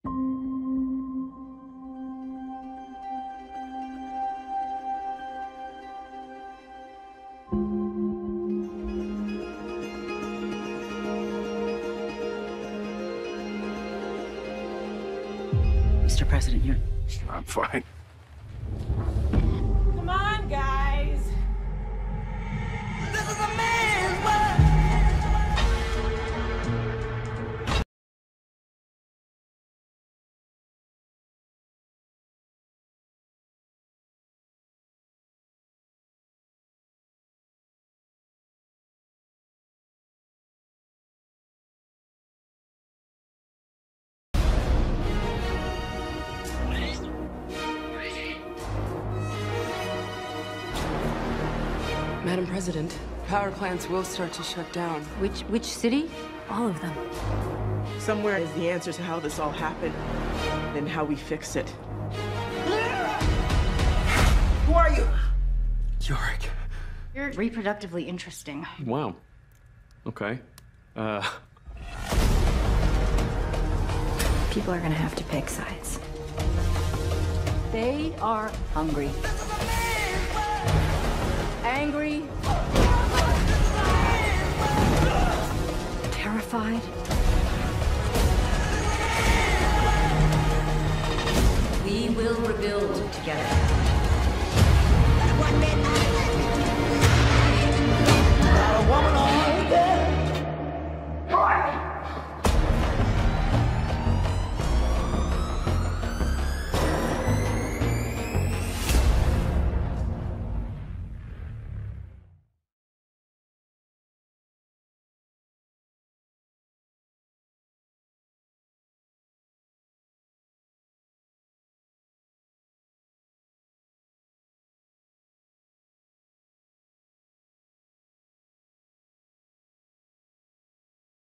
Mr. President, you're... I'm fine. Come on, guys. This is a man's world. Madam President, power plants will start to shut down. Which city? All of them. Somewhere is the answer to how this all happened and how we fix it. Who are you? Yorick. You're reproductively interesting. Wow. Okay. People are gonna have to pick sides. They are hungry. Angry. Terrified.